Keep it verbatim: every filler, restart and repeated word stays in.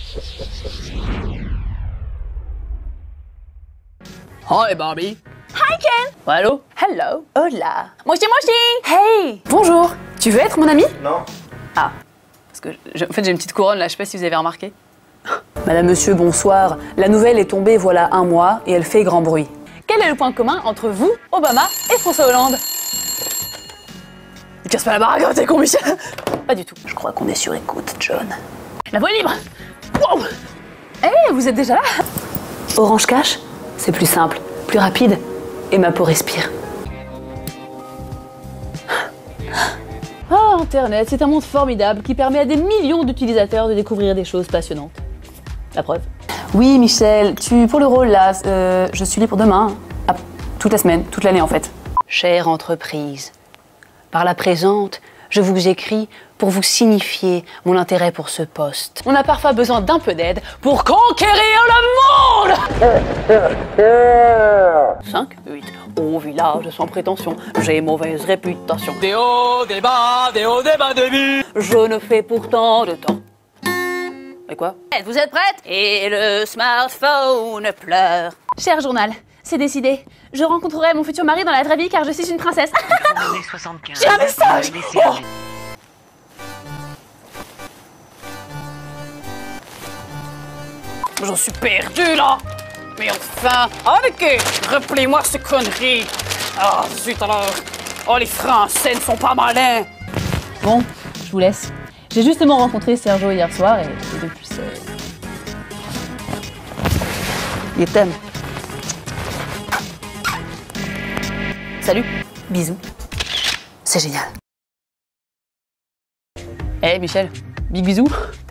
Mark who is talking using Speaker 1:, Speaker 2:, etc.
Speaker 1: Hi Barbie.
Speaker 2: Hi Ken.
Speaker 1: Allô?
Speaker 2: Hello.
Speaker 1: Hola.
Speaker 2: Moshi moshi. Hey.
Speaker 1: Bonjour. Tu veux être mon ami?
Speaker 3: Non.
Speaker 1: Ah. Parce que, je- en fait, j'ai une petite couronne là, je sais pas si vous avez remarqué. Madame, monsieur, bonsoir. La nouvelle est tombée voilà un mois et elle fait grand bruit. Quel est le point commun entre vous, Obama et François Hollande? Il casse pas la baraque, t'es con, Michel? Pas du tout. Je crois qu'on est sur écoute, John. La voie est libre. Wow. Eh, vous êtes déjà là? Orange Cash, c'est plus simple, plus rapide, et ma peau respire. Ah, Internet, c'est un monde formidable qui permet à des millions d'utilisateurs de découvrir des choses passionnantes. La preuve. Oui, Michel, tu pour le rôle là, euh, je suis libre demain. Ah, toute la semaine, toute l'année en fait. Chère entreprise, par la présente, je vous écris pour vous signifier mon intérêt pour ce poste. On a parfois besoin d'un peu d'aide pour conquérir le monde. cinq, huit. Au village sans prétention, j'ai mauvaise réputation.
Speaker 4: Des hauts, des bas, des hauts, des bas de vie.
Speaker 1: Je ne fais pourtant de temps. Et quoi? Vous êtes prête? Et le smartphone pleure. Cher journal, c'est décidé. Je rencontrerai mon futur mari dans la vraie vie car je suis une princesse. J'ai un message. Oh. J'en suis perdu là. Mais enfin, avec replie-moi ces conneries. Ah, zut alors. Oh, les Français ne sont pas malins. Bon, je vous laisse. J'ai justement rencontré Sergio hier soir et, et depuis c'est... Il t'aime. Salut, bisous. C'est génial. Eh hey, Michel, big bisous.